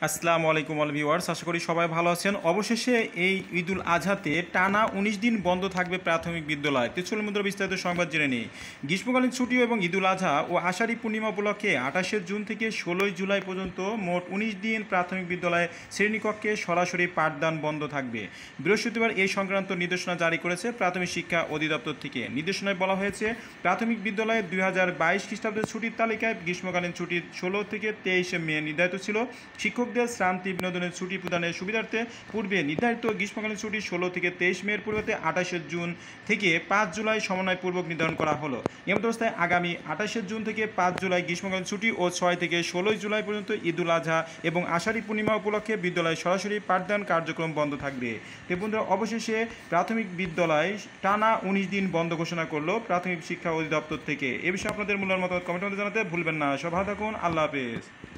আসসালামু আলাইকুম all viewers, আশা করি সবাই ভালো আছেন। অবশেষে এই ঈদুল আজহাতে টানা ১৯ দিন বন্ধ থাকবে প্রাথমিক বিদ্যালয়। তো চলুন বন্ধুরা বিস্তারিত সংবাদ জেনে নিই। গ্রীষ্মকালীন ছুটি এবং ঈদুল আজহা ও আষাঢ়ী পূর্ণিমা উপলক্ষে ২৮শে জুন থেকে ১৬ই জুলাই পর্যন্ত মোট ১৯ দিন প্রাথমিক বিদ্যালয়ে শ্রেণীকক্ষে সরাসরি পাঠদান বন্ধ থাকবে। বৃহস্পতিবার এই সংক্রান্ত নির্দেশনা জারি করেছে প্রাথমিক শিক্ষা অধিদপ্তর থেকে। নির্দেশনায় বলা হয়েছে, প্রাথমিক বিদ্যালয়ে ২০২২ খ্রিস্টাব্দের ছুটির তালিকায় গ্রীষ্মকালীন ছুটি ১৬ থেকে ২৩শে মে নির্ধারিত ছিল। শিক্ষকদের শ্রান্তি বিনোদনের ছুটি প্রদানের সুবিধার্থে পূর্বে নির্ধারিত গ্রীষ্মকালীন ছুটি ১৬ থেকে ২৩ মের পরিবর্তে ২৮শে জুন থেকে ৫ জুলাই সমন্বয়পূর্বক নির্ধারণ করা হলো। এমত অবস্থায় আগামী ২৮শে জুন থেকে ৫ জুলাই গ্রীষ্মকালীন ছুটি ও ৬ থেকে ১৬ জুলাই পর্যন্ত ঈদুল আজহা এবং আষাঢ়ী পূর্ণিমা উপলক্ষে বিদ্যালয়ে সরাসরি পাঠদান কার্যক্রম বন্ধ থাকবে। বন্ধুরা, অবশেষে প্রাথমিক বিদ্যালয় টানা ১৯ দিন বন্ধ ঘোষণা করলো প্রাথমিক শিক্ষা অধিদপ্তর থেকে। এ বিষয়ে আপনাদের মূল্যবান মতামত কমেন্টের মধ্যে জানাতে ভুলবেন না। সব ভালো থাকুন, আল্লাহ হাফেজ।